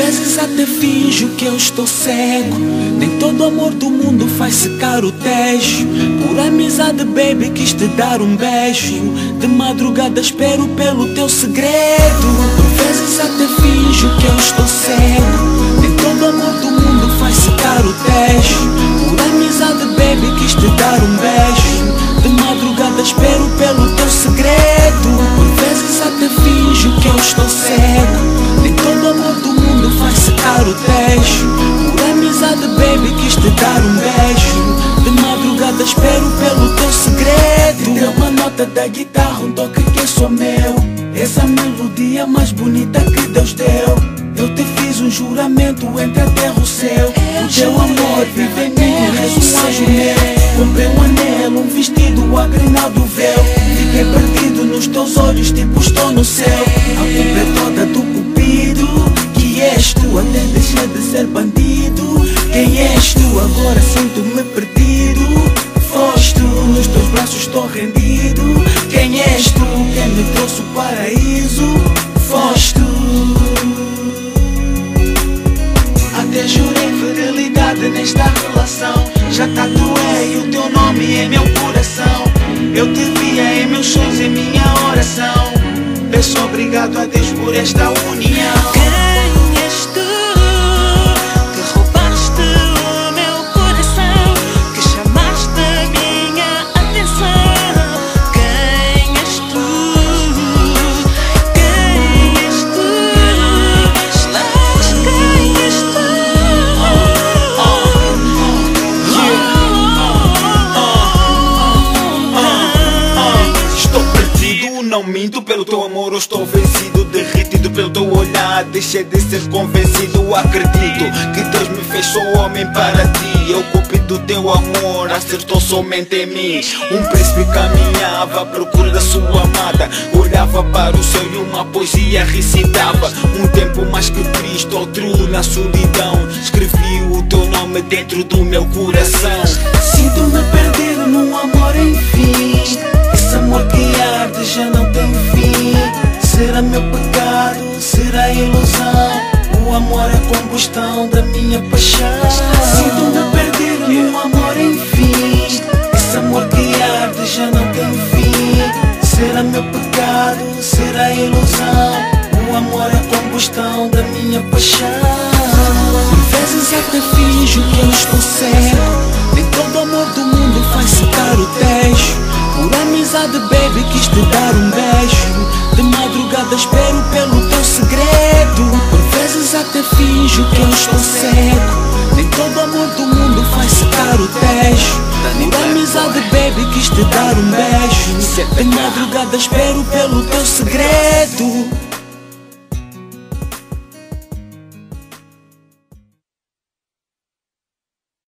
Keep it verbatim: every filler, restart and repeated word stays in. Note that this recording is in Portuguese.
vezes até finjo que eu estou cego. Nem todo amor do mundo faz secar o tejo. Por amizade, baby, quis te dar um beijo. De madrugada espero pelo teu segredo. Por vezes até finjo que eu estou cego. Nem todo amor do mundo faz secar o tejo. Por amizade, baby, quis te dar um beijo. De madrugada espero pelo teu segredo. Por vezes até finjo que eu estou cego. Nem todo amor do mundo faz secar o tejo. Por amizade, baby, quis te dar um beijo. De madrugada espero pelo teu segredo. Te deu uma nota da guitarra, um toque que é só meu. Essa melodia mais bonita que Deus deu. Eu te fiz um juramento entre a terra e o céu. O teu amor vive em mim, és um anjo meu. Comprei um anelo, um vestido, a grana do véu. Fiquei perdido nos teus olhos, tipo estou no céu. A culpa é toda do cupido, que és tu, até deixei de ser bandido. Quem és tu? Agora sinto-me perdido. Foste tu, nos teus braços estou rendido. Quem és tu? Quem me trouxe o paraíso? Foste tu. Até jurei fidelidade nesta relação. Já tatuei o teu nome em meu coração. Eu te via em meus sonhos, em minha oração. Peço obrigado a Deus por esta união. Quem és tu que roubaste o meu coração, que chamaste a minha atenção? Quem és tu? Quem és tu? Mas quem és tu? Estou perdido, não minto, pelo teu amor eu estou vencido. Derretido pelo teu olhar, deixei de ser convencido. Acredito que Deus me fez só homem para ti. Eu cupido do teu amor, acertou somente em mim. Um príncipe caminhava à procura da sua amada. Olhava para o céu e uma poesia recitava. Um tempo mais que triste, outro na solidão. Escrevi o teu nome dentro do meu coração. Sinto-me perdido num amor enfim. Esse amor que arde já não tem fim. Será meu pecado, será ilusão. O amor é a combustão da minha paixão. Sinto-me perdido num amor enfim. Esse amor que arde já não tem fim. Será meu pecado, será ilusão. O amor é a combustão da minha paixão. Por vezes até finjo que eu estou cego. Nem todo amor do mundo faz secar o tejo. Por amizade, baby, quis te dar um beijo. De madrugada espero pelo teu segredo. Por vezes até finjo que eu estou cego. Nem todo amor do mundo faz secar o tejo. Por amizade, baby, quis te dar um beijo. De madrugada espero pelo teu segredo.